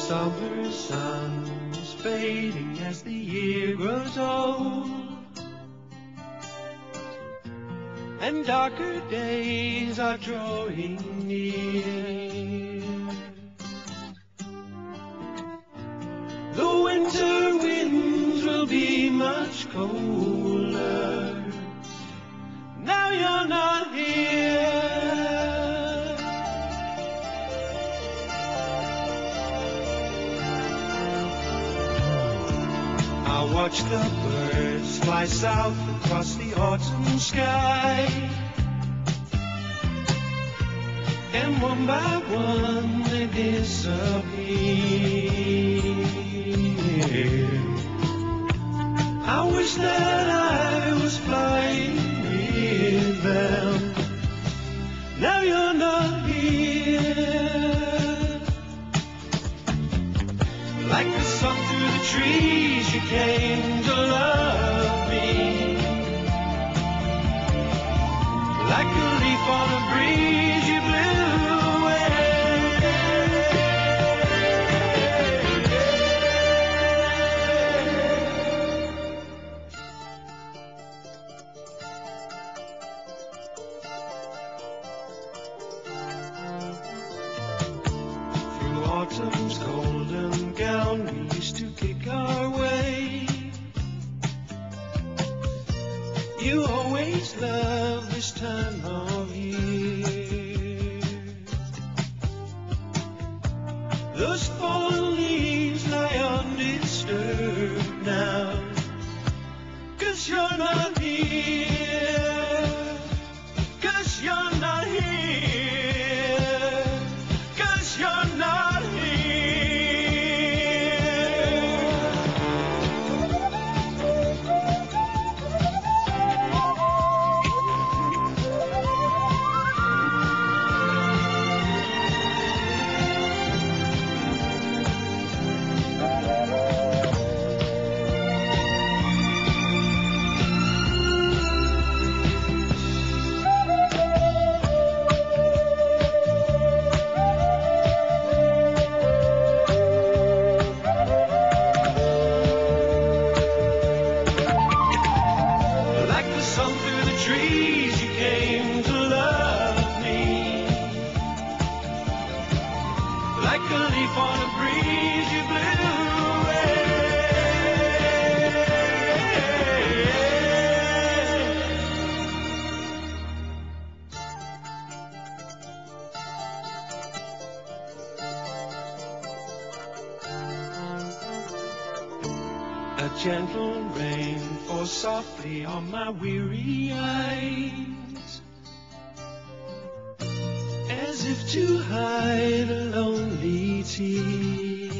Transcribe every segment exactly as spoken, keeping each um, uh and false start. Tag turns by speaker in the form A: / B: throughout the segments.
A: summer sun is fading as the year grows old, and darker days are drawing near. The winter winds will be much colder now you're not here. I watch the birds fly south across the autumn sky, and one by one they disappear. I wish that I was flying with them. Now you're not here. Like the sun through the trees, you came to love me. Like a leaf on a breeze, you blew away. Through autumn's golden gown, we used to kick our way. You always loved this time of year. Those fallen leaves lie undisturbed now, 'cause you're not here. 'Cause you're not here. 'Cause you're not here. Trees, you came to love me. Like a leaf on a breeze, you blew away. A gentle rain falls softly on my weary eyes, as if to hide a lonely tear.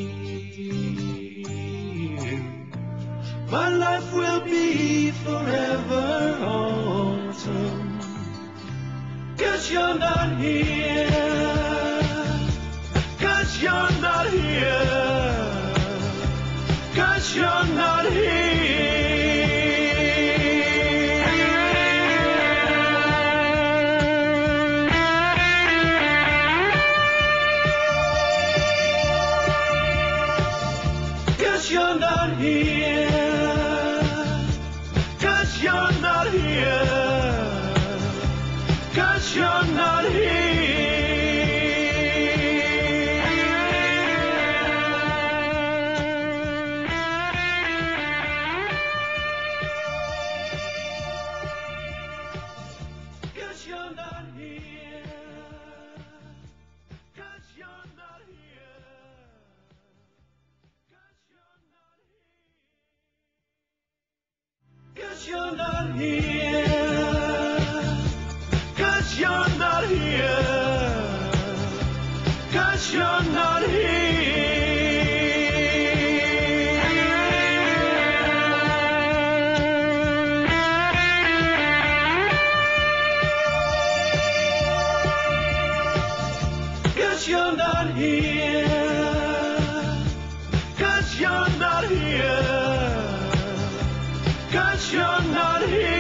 A: My life will be forever autumn, 'cause you're not here. 'Cause you're not here. 'Cause you're not here. Cause you're not here. Cause you're not here. Cause you're not here. Cause you're not here. Cause you're not here. Cause you're not here. Cause you're not here. Cause you're not here. Cause you're not here. Cause you're not here. 'Cause you're not here.